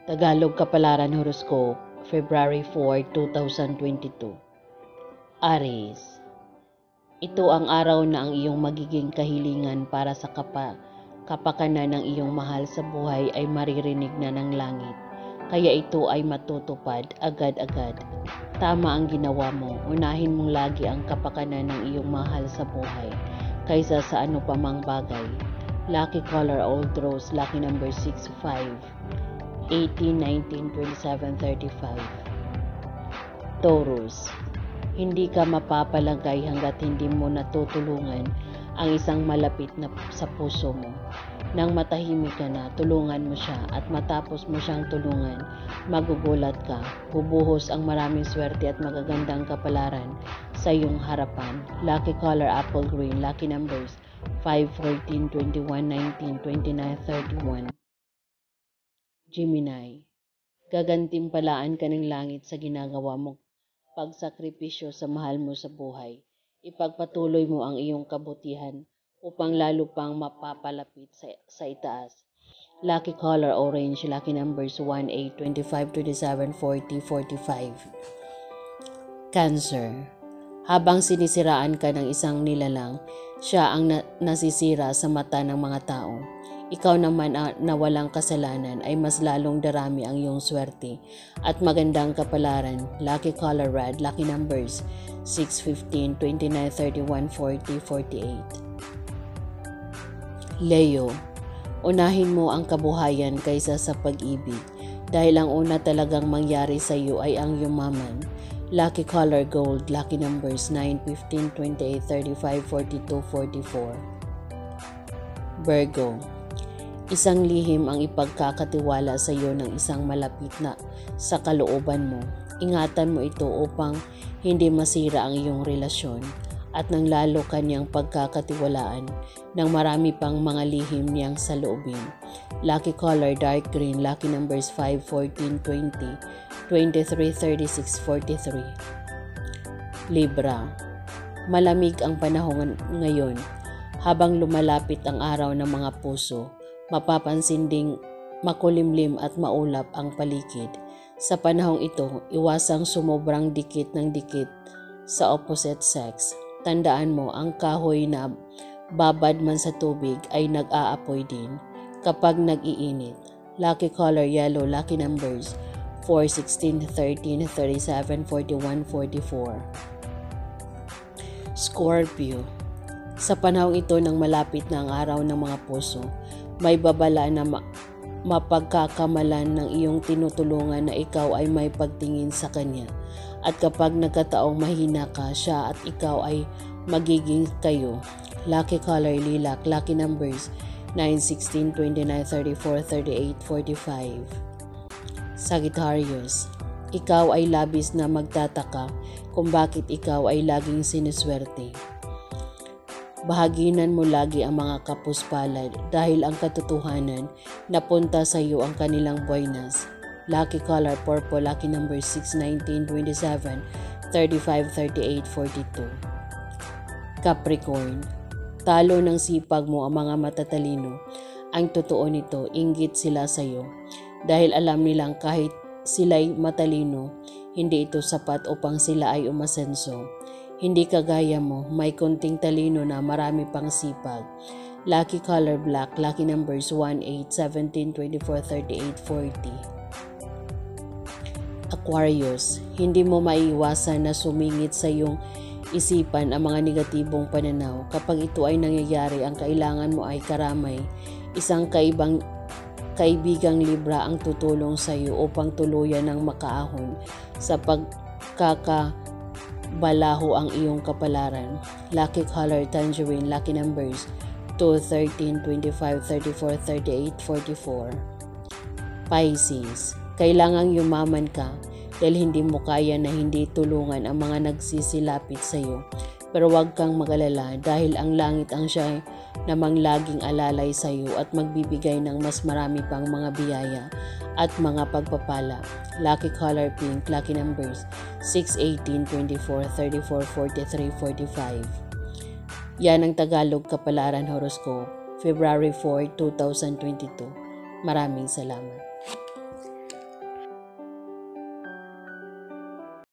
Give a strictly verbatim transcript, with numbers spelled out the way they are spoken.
Tagalog Kapalaran Horoscope, February fourth, two thousand twenty-two. Aries. Ito ang araw na ang iyong magiging kahilingan para sa kapa, kapakanan ng iyong mahal sa buhay ay maririnig na ng langit. Kaya ito ay matutupad agad-agad. Tama ang ginawa mo. Unahin mong lagi ang kapakanan ng iyong mahal sa buhay kaysa sa ano pa mang bagay. Lucky color old rose, lucky number six, five, eighteen, nineteen, twenty-seven, thirty-five. Taurus. Hindi ka mapapalagay hanggat hindi mo natutulungan ang isang malapit na sa puso mo. Nang matahimik ka na, tulungan mo siya at matapos mo siyang tulungan, magugulat ka. Bubuhos ang maraming swerte at magagandang kapalaran sa iyong harapan. Lucky color apple green, lucky numbers five, fourteen, twenty-one, nineteen, twenty-nine, thirty-one. Gemini. Gagantimpalaan ka ng langit sa ginagawa mo pagsakripisyo sa mahal mo sa buhay. Ipagpatuloy mo ang iyong kabutihan upang lalo pang mapapalapit sa, sa itaas. Lucky color orange, lucky numbers one, eight, twenty-five, twenty-seven, forty, forty-five. Cancer. Habang sinisiraan ka ng isang nilalang, siya ang na nasisira sa mata ng mga tao. Ikaw naman uh, na walang kasalanan ay mas lalong darami ang iyong swerte at magandang kapalaran. Lucky color red, lucky numbers six, fifteen, twenty-nine, thirty-one, forty, forty-eight. Leo. Unahin mo ang kabuhayan kaysa sa pag-ibig dahil ang una talagang mangyari sa iyo ay ang yumaman. Lucky color gold, lucky numbers nine, fifteen, twenty-eight, thirty-five, forty-two, forty-four. Virgo. Isang lihim ang ipagkakatiwala sa iyo ng isang malapit na sa kalooban mo. Ingatan mo ito upang hindi masira ang iyong relasyon at nang lalo kanyang pagkakatiwalaan ng marami pang mga lihim niyang saloobin. Lucky color dark green, lucky numbers five, fourteen, twenty, twenty-three, thirty-six, forty-three. Libra. Malamig ang panahon ngayon. Habang lumalapit ang araw ng mga puso, mapapansin ding makulimlim at maulap ang paligid. Sa panahong ito, iwasang sumobrang dikit ng dikit sa opposite sex. Tandaan mo, ang kahoy na babad man sa tubig ay nag-aapoy din kapag nag-iinit. Lucky color yellow, lucky numbers four, sixteen, thirteen, thirty-seven, forty-one, forty-four. Scorpio. Sa panahong ito nang malapit na ang araw ng mga puso, may babala na ma mapagkakamalan ng iyong tinutulungan na ikaw ay may pagtingin sa kanya. At kapag nagkataong mahina ka, siya at ikaw ay magiging kayo. Lucky color lilac, lucky numbers nine, sixteen, twenty-nine, thirty-four, thirty-eight, forty-five. Sagittarius. Ikaw ay labis na magtataka kung bakit ikaw ay laging sinuswerte. Bahaginan mo lagi ang mga kapuspalad dahil ang katotohanan napunta sa iyo ang kanilang buenas. Lucky color purple, lucky number six, nineteen, twenty-seven, thirty-five, thirty-eight, forty-two. Capricorn. Talo ng sipag mo ang mga matatalino. Ang totoo nito, inggit sila sa iyo dahil alam nilang kahit sila'y matalino, hindi ito sapat upang sila ay umasenso. Hindi kagaya mo, may konting talino na marami pang sipag. Lucky color black, lucky numbers one, eight, seventeen, twenty-four, thirty-eight, forty. Aquarius. Hindi mo maiiwasan na sumingit sa iyong isipan ang mga negatibong pananaw. Kapag ito ay nangyayari, ang kailangan mo ay karamay. Isang kaibang kaibigang Libra ang tutulong sa iyo upang tuluyan ng makaahon sa pagkaka balaho ang iyong kapalaran. Lucky color tangerine, lucky numbers two, thirteen, twenty-five, thirty-four, thirty-eight, forty-four. Pisces. Kailangang yumaman ka dahil hindi mo kaya na hindi tulungan ang mga nagsisilapit sa iyo. Pero huwag kang mag-alala dahil ang langit ang siya namang laging alalay sa iyo at magbibigay ng mas marami pang mga biyaya at mga pagpapala. Lucky color pink, lucky numbers six, eighteen, twenty-four, thirty-four, forty-three, forty-five. Yan ang Tagalog Kapalaran Horoscope, February fourth, two thousand twenty-two. Maraming salamat.